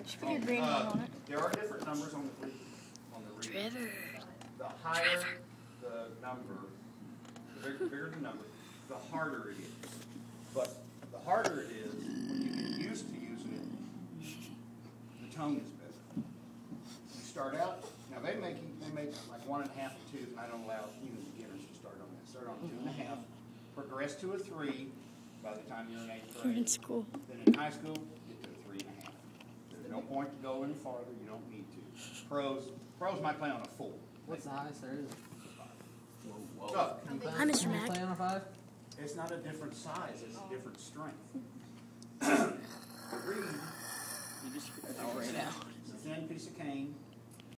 Just put your green one on it. There are different numbers on the reed. Trevor. The higher the number, the bigger the number, the harder it is. But the harder it is, when you get used to using it, the tone is better. You start out, now they make like 1.5 and 2s, and I don't allow even beginners to start on that. Start on 2.5, progress to a 3 by the time you're in 8th grade. In school. Then in high school, get to a 3.5. There's no point to go any farther, you don't need to. Pros might play on a 4. What's the highest there is? Whoa. So, Hi, Mr. Mack. Play on a 5? it's not a different size, it's a different strength. The reed, You just figured it all right out. it's a thin piece of cane.